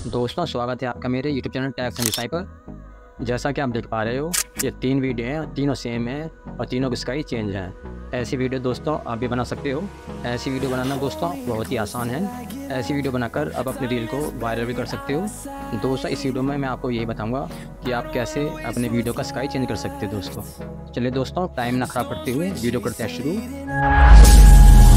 दोस्तों स्वागत है आपका मेरे YouTube channel tax and decipher पर। जैसा कि आप देख पा रहे हो ये 3 वीडियो हैं, तीनों सेम हैं और तीनों की स्काई चेंज हैं। ऐसी वीडियो दोस्तों आप भी बना सकते हो। ऐसी वीडियो बनाना दोस्तों बहुत ही आसान है। ऐसी वीडियो बनाकर आप अपने रील को वायरल भी कर सकते हो। दोस्तों इस वीडियो में मैं आपको यही बताऊँगा कि आप कैसे अपने वीडियो का स्काई चेंज कर सकते हो। दोस्तों चलिए दोस्तों टाइम ना ख़राब करते हुए वीडियो करते हैं शुरू।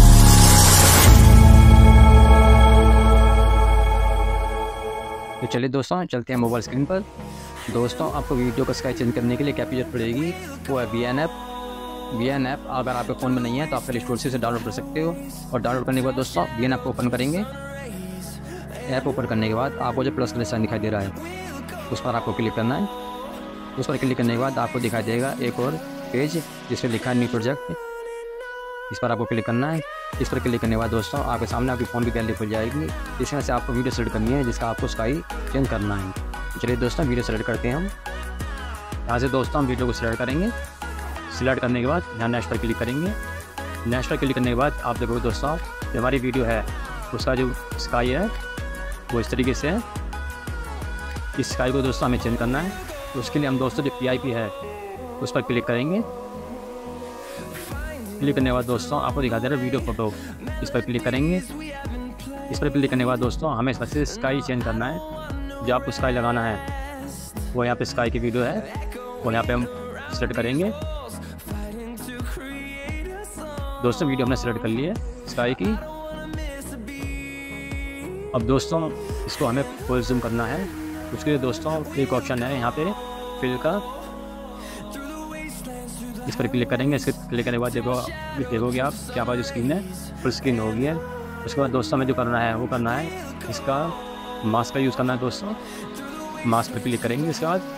तो चलिए दोस्तों चलते हैं मोबाइल स्क्रीन पर। दोस्तों आपको वीडियो का स्काई चेंज करने के लिए क्या जरूरत पड़ेगी, वो है VN ऐप। अगर आपके फ़ोन में नहीं है तो आप प्ले स्टोर से डाउनलोड कर सकते हो। और डाउनलोड करने के बाद दोस्तों VN ऐप ओपन करेंगे। ऐप ओपन करने के बाद आपको जो प्लस का निशान दिखाई दे रहा है उस पर आपको क्लिक करना है। उस पर क्लिक करने के बाद आपको दिखाई देगा एक और पेज जिसमें लिखा है न्यू प्रोजेक्ट। इस पर आपको क्लिक करना है। इस पर क्लिक करने के बाद दोस्तों आपके सामने आपकी फ़ोन की गैलरी खुल जाएगी। इसमें से आपको वीडियो सेलेक्ट करनी है जिसका आपको स्काई चेंज करना है। चलिए दोस्तों वीडियो सेलेक्ट करते हैं हम। यहाँ से दोस्तों हम वीडियो को सिलेक्ट करेंगे। सिलेक्ट करने के बाद यहाँ नेक्स्ट पर क्लिक करेंगे। नेक्स्ट पर क्लिक करने के बाद आप देखोगे दोस्तों जो हमारी वीडियो है उसका जो स्काई है वो इस तरीके से है। इस स्काई को दोस्तों हमें चेंज करना है। तो उसके लिए हम दोस्तों जो PIP है उस पर क्लिक करेंगे। क्लिक करने के बाद दोस्तों आपको दिखा दे रहा है वीडियो फोटो, इस पर क्लिक करेंगे। इस पर क्लिक करने के बाद दोस्तों हमें इसमें से स्काई चेंज करना है। जो आपको स्काई लगाना है वो यहाँ पे स्काई की वीडियो है और यहाँ पे हम सेलेक्ट करेंगे। दोस्तों वीडियो हमने सेलेक्ट कर ली है स्काई की। अब दोस्तों इसको हमें फुल जूम करना है। उसके लिए दोस्तों एक ऑप्शन है यहाँ पे फिल का, इस पर क्लिक करेंगे। इस पर क्लिक करने के बाद देखोगे आप क्या बात स्क्रीन है फुल स्क्रीन हो गई है। उसके बाद दोस्तों हमें जो करना है वो करना है इसका मास्क का यूज़ करना है। दोस्तों मास्क पर क्लिक करेंगे। इसके बाद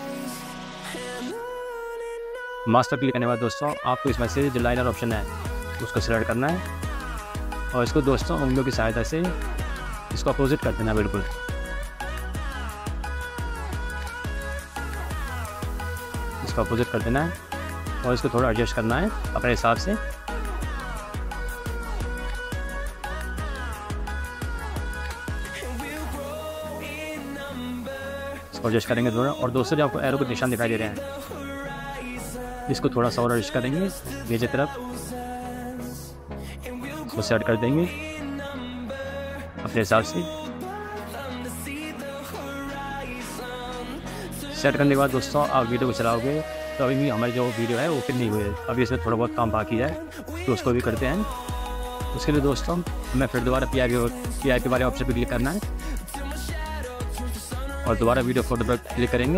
मास्क पर क्लिक करने के बाद दोस्तों आपको इसमें से जो लाइनर ऑप्शन है उसको सिलेक्ट करना है और इसको दोस्तों उंगलियों की सहायता से इसको अपोजिट कर देना। बिल्कुल इसको अपोजिट कर देना है और इसको थोड़ा एडजस्ट करना है अपने हिसाब से। इसको एडजस्ट करेंगे थोड़ा। और दोस्तों जो आपको एरो के निशान दिखाई दे रहे हैं इसको थोड़ा सा और एडजस्ट करेंगे नीचे तरफ। इसको सेट कर देंगे अपने हिसाब से। सेट करने के बाद दोस्तों आप वीडियो को चलाओगे तो अभी भी हमारी जो वीडियो है वो फिर नहीं हुई है। अभी इसमें थोड़ा बहुत काम बाकी है तो उसको भी करते हैं। उसके लिए दोस्तों हमें फिर दोबारा PIP वाले ऑप्शन पर क्लिक करना है और दोबारा वीडियो फोटो पर क्लिक करेंगे।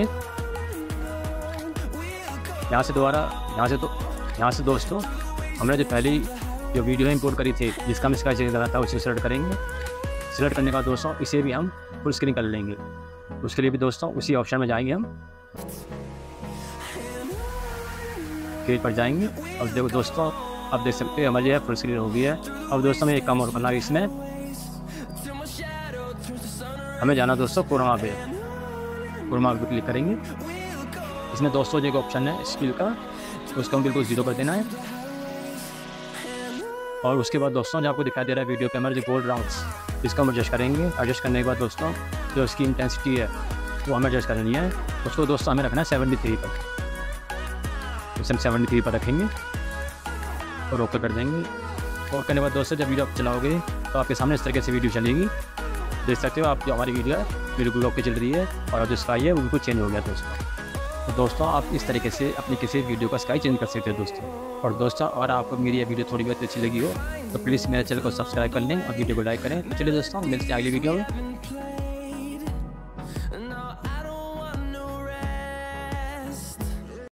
यहाँ से दोस्तों हमने जो पहली जो वीडियो इंपोर्ट करी थी जिसका हम स्काई चेंज करना था उसे सेलेक्ट करेंगे। सेलेक्ट करने के बाद दोस्तों इसे भी हम फुल स्क्रीन कर लेंगे। उसके लिए भी दोस्तों उसी ऑप्शन में जाएंगे हम, पेज पर जाएंगे। अब देखो दोस्तों अब देख सकते हैं हमारी फुल स्क्रीन हो गई है। अब दोस्तों हमें एक काम और करना है। इसमें हमें जाना दोस्तों कोरमा पे क्लिक करेंगे। इसमें दोस्तों जो एक ऑप्शन है स्किल का उसको हम बिल्कुल 0 कर देना है। और उसके बाद दोस्तों जो आपको दिखाई दे रहा है वीडियो के हमारे जो गोल्ड राउंड्स इसको हम एडजस्ट करेंगे। एडजस्ट करने के बाद दोस्तों जो इसकी इंटेंसिटी है वो हमें एडजस्ट करनी है। उसको दोस्तों हमें रखना है 73 पर। इसे हम 73 पर रखेंगे और ओके कर देंगे। और करने के बाद दोस्तों जब वीडियो आप चलाओगे तो आपके सामने इस तरीके से वीडियो चलेगी। देख सकते हो आप जो हमारी वीडियो है बिल्कुल ओके चल रही है और जो स्काई है वो बिल्कुल चेंज हो गया दोस्तों। तो दोस्तों आप इस तरीके से अपनी किसी वीडियो का स्काई चेंज कर सकते हो दोस्तों। और दोस्तों अगर आपको मेरी ये वीडियो थोड़ी बहुत अच्छी लगी हो तो प्लीज़ मेरे चैनल को सब्सक्राइब कर लें और वीडियो को लाइक करें। तो चलिए दोस्तों मिलते हैं अगली वीडियो में।